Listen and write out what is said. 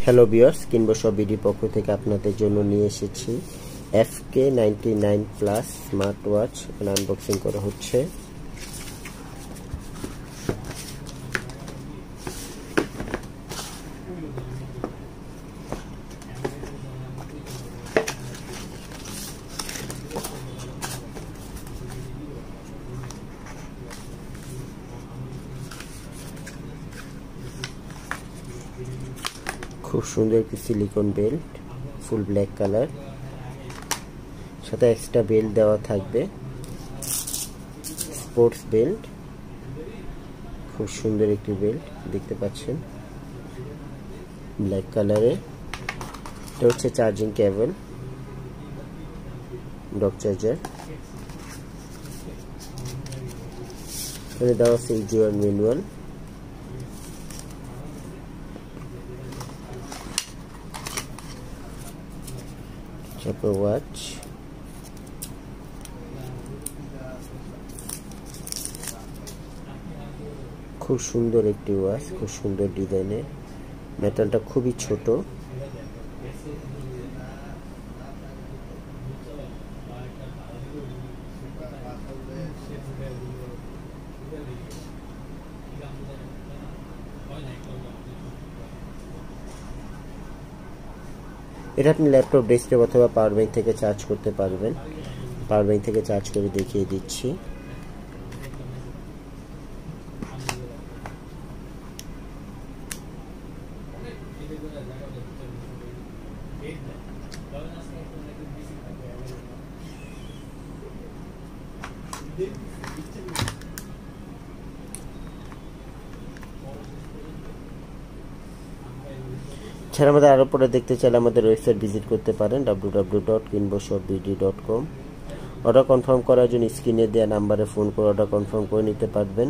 Hello viewers, কিনবো সব BD পক্ষ থেকে আপনাদের জন্য নিয়ে এসেছি FK99 plus smart watch. Unboxing করা হচ্ছে। খুব সুন্দর একটি silicon belt, full black colour, সাথে এক্সট্রা বেল্ট দেওয়া থাকবে, স্পোর্টস বেল্ট। খুব সুন্দর একটি বেল্ট দেখতে পাচ্ছেন, ব্ল্যাক কালারে। এটা হচ্ছে চার্জিং কেবল, ডক চার্জার। এখানে দেওয়া আছে ইউজার ম্যানুয়াল। ওয়াচ খুব সুন্দর একটি ওয়াচ, খুব সুন্দর ডিজাইনের। মেটালটা খুবই ছোট। এটা আপনি ল্যাপটপ, ডেস্কটপ অথবা পাওয়ার ব্যাংক থেকে চার্জ করতে পারবেন। পাওয়ার ব্যাংক থেকে চার্জ করে দেখিয়ে দিচ্ছি। ছাড়া আমাদের আরও পরে দেখতে চাইলে আমাদের ওয়েবসাইট ভিজিট করতে পারেন www.kinboshopbd.com। অর্ডার কনফার্ম করার জন্য স্ক্রিনে দেওয়া নাম্বারে ফোন করে অর্ডার কনফার্ম করে নিতে পারবেন।